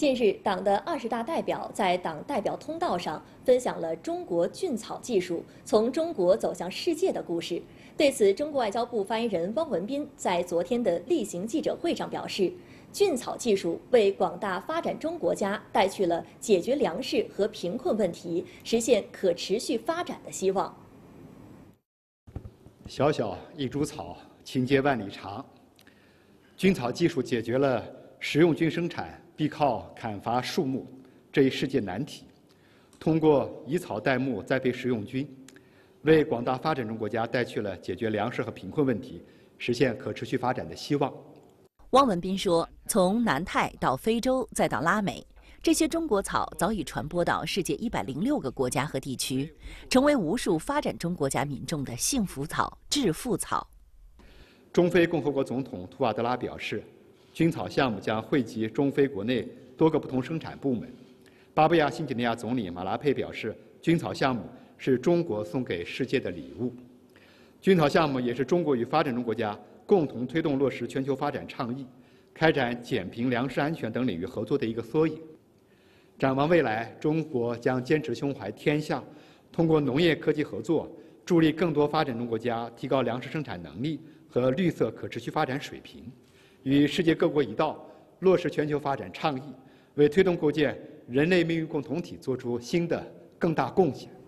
近日，党的20大代表在党代表通道上分享了中国菌草技术从中国走向世界的故事。对此，中国外交部发言人汪文斌在昨天的例行记者会上表示，菌草技术为广大发展中国家带去了解决粮食和贫困问题、实现可持续发展的希望。 小小一株草，情节万里长。菌草技术解决了食用菌生产必靠砍伐树木这一世界难题，通过以草代木栽培食用菌，为广大发展中国家带去了解决粮食和贫困问题、实现可持续发展的希望。 汪文斌说，从南太到非洲再到拉美，这些中国草早已传播到世界106个国家和地区，成为无数发展中国家民众的幸福草、致富草。 中非共和国总统图瓦德拉表示，菌草项目将惠及中非国内多个不同生产部门。巴布亚新几内亚总理马拉佩表示，菌草项目是中国送给世界的礼物。菌草项目也是中国与发展中国家共同推动落实全球发展倡议、开展减贫、粮食安全等领域合作的一个缩影。展望未来，中国将坚持胸怀天下，通过农业科技合作，助力更多发展中国家提高粮食生产能力和绿色可持续发展水平，与世界各国一道落实全球发展倡议，为推动构建人类命运共同体做出新的更大贡献。